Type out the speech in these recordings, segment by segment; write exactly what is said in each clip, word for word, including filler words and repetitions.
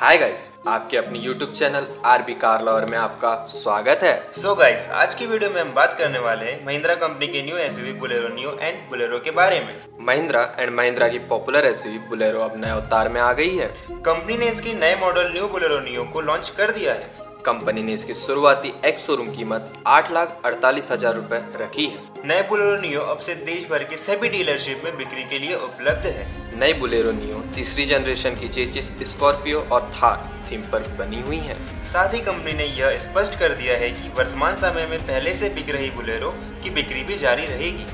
हाय guys, आपके अपनी YouTube channel RB car lover में आपका स्वागत है। सो so गाइस, आज की वीडियो में हम बात करने वाले हैं महिंद्रा कंपनी के new SUV Bolero Neo and Bolero के बारे में। महिंद्रा एंड महिंद्रा की पॉपुलर एसयूवी बोलेरो अब नए अवतार में आ गई है। कंपनी ने इसकी नए मॉडल न्यू बोलेरो नियो को लॉन्च कर दिया है। कंपनी ने इसकी शुरुआती एक्स शोरूम कीमत आठ लाख अड़तालीस हजार रूपए रखी है। नए बोलेरो नियो अब से देश भर के सभी डीलरशिप में बिक्री के लिए उपलब्ध है। नई बोलेरो नियो तीसरी जनरेशन की चेसिस स्कॉर्पियो और थार थीम पर बनी हुई है। साथ ही कंपनी ने यह स्पष्ट कर दिया है कि वर्तमान समय में पहले से बिक रही बोलेरो की बिक्री भी जारी रहेगी।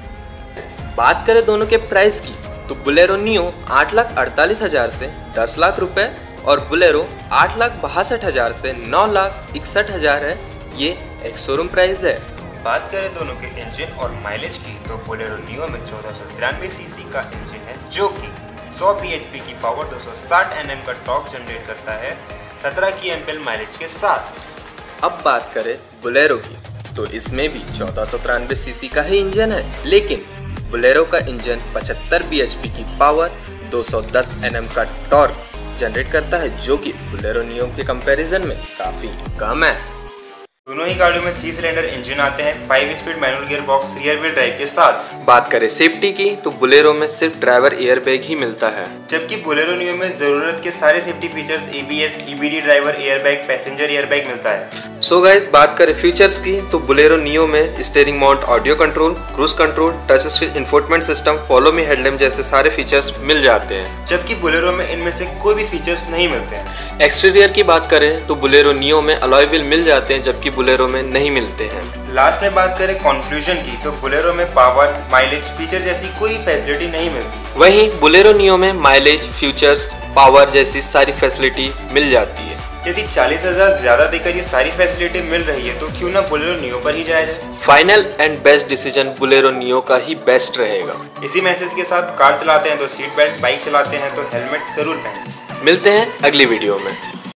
बात करें दोनों के प्राइस की तो बोलेरो नियो आठ लाख अड़तालीस हजार से दस लाख रुपए और बोलेरो आठ लाख बासठ हजार से नौ लाख इकसठ हजार है। ये एक शोरूम प्राइस है। बात करें दोनों के इंजन और माइलेज की तो बोलेरो नियो में चौदह सौ तिरानवे सीसी का इंजन है जो कि सौ बीएचपी की पावर दो सौ साठ एनएम का टॉर्क जनरेट करता है सत्रह की एमपीएल माइलेज के साथ। अब बात करें बोलेरो की तो इसमें भी चौदह सौ तिरानवे सीसी का ही इंजन है, लेकिन बोलेरो का इंजन पचहत्तर बीएचपी की पावर दो सौ दस एनएम का टॉर्क जनरेट करता है जो कि बोलेरो नियो के कंपैरिजन में काफी कम है। दोनों ही गाड़ियों में थ्री सिलेंडर इंजन आते हैं five speed manual gear box rear wheel drive के साथ। बात करें सेफ्टी की तो बोलेरो में सिर्फ ड्राइवर एयर बैग ही मिलता है, जबकि बोलेरो नियो में जरूरत के सारे safety features ABS, EBD driver air bag, passenger air bag मिलता है। सो गाइस, बात करें फीचर्स की तो बोलेरो नियो में steering mount audio control, cruise control, touch screen infotainment system, follow me headlamp जैसे सारे फीचर्स मिल जाते हैं, जबकि बोलेरो में इनमें से कोई भी फीचर्स नहीं मिलते हैं। एक्सटीरियर की बात करें तो बोलेरो नियो में अलॉय व्हील मिल जाते हैं जबकि बोलेरो में नहीं मिलते हैं। लास्ट में बात करें कंक्लूजन की तो बोलेरो में पावर, माइलेज, फीचर जैसी कोई फैसिलिटी नहीं मिलती। वहीं बोलेरो नियो में माइलेज, फीचर्स, पावर जैसी सारी फैसिलिटी मिल जाती है। यदि चालीस हजार ज्यादा देकर ये सारी फैसिलिटी मिल रही है तो क्यों ना बोलेरो नियो पर ही जाया जाए। Final and best decision Bolero Neo का ही बेस्ट रहेगा। इसी मैसेज के साथ कार चलाते हैं तो सीट बेल्ट, बाइक चलाते हैं तो हेलमेट जरूर पहनें। मिलते हैं अगली वीडियो में।